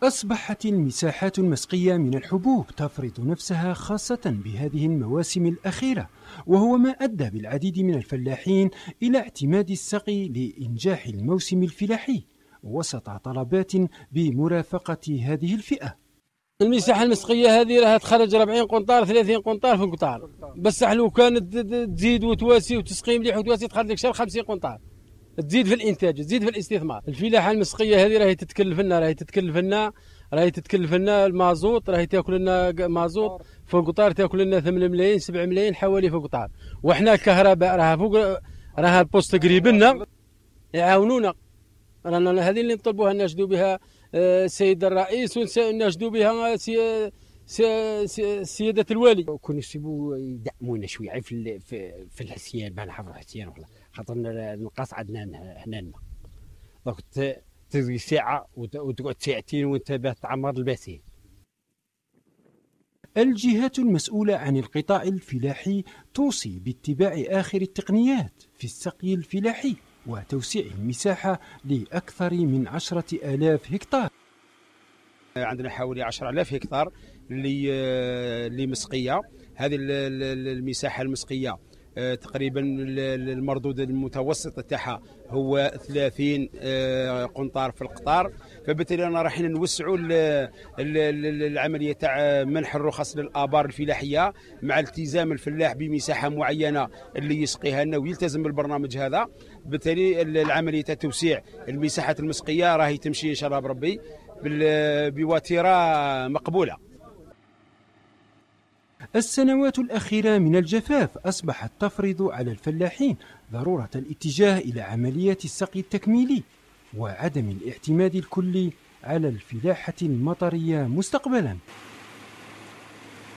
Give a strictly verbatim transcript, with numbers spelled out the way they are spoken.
أصبحت المساحات المسقية من الحبوب تفرض نفسها خاصة بهذه المواسم الأخيرة، وهو ما أدى بالعديد من الفلاحين إلى اعتماد السقي لإنجاح الموسم الفلاحي وسط طلبات بمرافقة هذه الفئة. المساحة المسقية هذه راها تخرج أربعين قنطار ثلاثين قنطار في القطار، بس لو كانت تزيد وتواسي وتسقي مليح وتواسي تخرج لك شهر خمسين قنطار، تزيد في الانتاج تزيد في الاستثمار. الفلاحه المسقيه هذه راهي تتكلف لنا راهي تتكلف لنا راهي تتكلف لنا المازوت، راهي تاكل لنا مازوت في القطار تاكل لنا ثمانية ملايين سبعة ملايين حوالي في القطار، وحنا الكهرباء راها فوق، راها البوست قريب لنا يعاونونا. رانا هذه اللي نطلبوها نجدوا بها السيد الرئيس ونجدوا بها سي سي سياده الوالي. كون يسيبوا يدعمونا شويه في في, في الحسيان بان حفر الحسيان ولا خاطر النقاص عندنا هنا الماء. دونك تزي ساعه وتقعد ساعتين وانت باه تعمر الباسين. الجهات المسؤولة عن القطاع الفلاحي توصي باتباع آخر التقنيات في السقي الفلاحي وتوسيع المساحة لأكثر من عشرة آلاف هكتار. عندنا حوالي عشرة آلاف هكتار اللي اللي مسقية. هذه المساحة المسقية تقريبا المردود المتوسط تاعها هو ثلاثين قنطار في القطار، فبالتالي رانا رايحين نوسعوا العمليه تاع منح الرخص للابار الفلاحيه مع التزام الفلاح بمساحه معينه اللي يسقيها لنا ويلتزم بالبرنامج هذا. بالتالي العمليه تاع توسيع المساحات المسقيه راهي تمشي ان شاء الله بربي بوتيره مقبوله. السنوات الأخيرة من الجفاف أصبحت تفرض على الفلاحين ضرورة الاتجاه إلى عمليات السقي التكميلي وعدم الاعتماد الكلي على الفلاحة المطرية مستقبلا.